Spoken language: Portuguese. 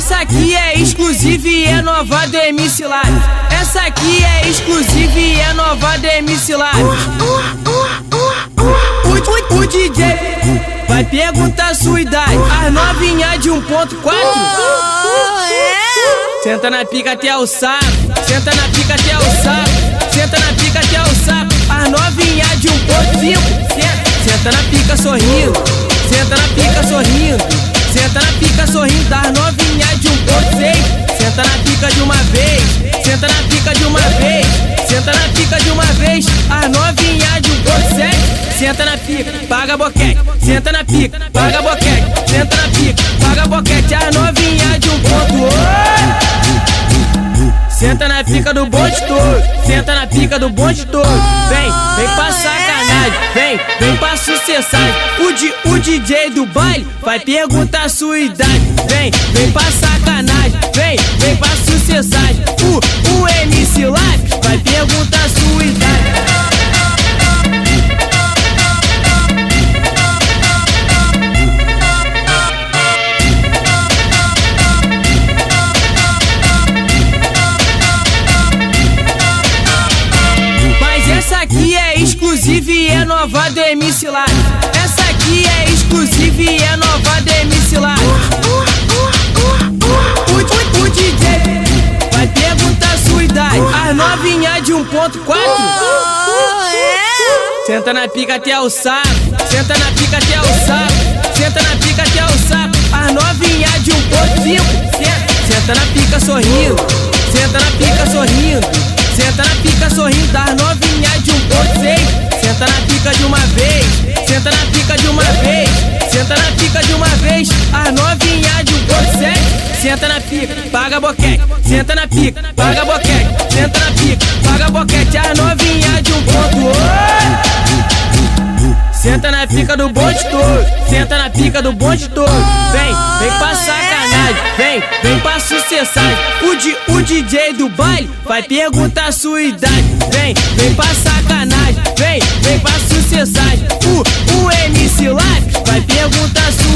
Essa aqui é exclusiva e é nova do MC Live. Essa aqui é exclusiva e é nova do MC Live. O DJ vai perguntar sua idade. As novinhas de 1.4. Senta na pica até o saco. Senta na pica até o saco. Senta na pica até o saco. As novinhas de 1.5. Senta na pica sorrindo. Senta na pica sorrindo. Senta na pica sorrindo. Das novinhas de 1.6. Senta na pica de uma vez. Senta na pica de uma vez. Senta na pica de uma vez. As novinhas de 1.7. Senta na pica, paga boquete. Senta na pica, paga boquete. Senta na pica, paga boquete. As novinhas de 1.8. Senta na pica do bonde todo. Senta na pica do bonde todo. Vem pra sacanagem. Vem pra sucessagem. O DJ do baile vai perguntar sua idade. Vem pra sacanagem. Vem pra sucessagem. O MC Live vai perguntar sua idade. Essa aqui é exclusiva e é nova do MC Live. Essa aqui é exclusiva e é nova do MC Live. O DJ vai perguntar sua idade. As novinhas de 1.4. Senta na pica até o saco. Senta na pica até o saco. Senta na pica até o saco. As novinhas de 1.5. Senta na pica sorrindo. Senta na pica sorrindo. Senta na pica sorrindo. Das novinhas de 1.6. Senta na pica de uma vez. Senta na pica de uma vez. Senta na pica de uma vez. As novinhas de 1.7. Senta na pica, paga boquete. Senta na pica, paga boquete. Senta na pica, paga boquete. As novinhas de 1.8. Senta na pica do bonde todo. Senta na pica do bonde todo. Vem pra sacanagem. Vem pra sucessagem. O DJ do baile vai perguntar sua idade. Vem pra sacanagem. Vem pra sucessagem. O MC Live vai perguntar sua idade.